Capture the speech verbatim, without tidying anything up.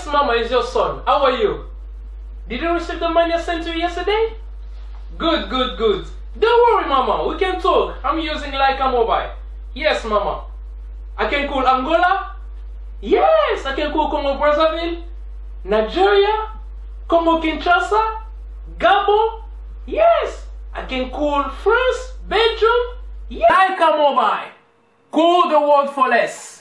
Mama, it's your son. How are you? Did you receive the money I sent to you yesterday? Good, good, good. Don't worry, Mama. We can talk. I'm using Lycamobile. Yes, Mama. I can call Angola. Yes, I can call Congo Brazzaville, Nigeria, Congo Kinshasa, Gabon. Yes, I can call France, Belgium. Yes. Lycamobile. Call the world for less.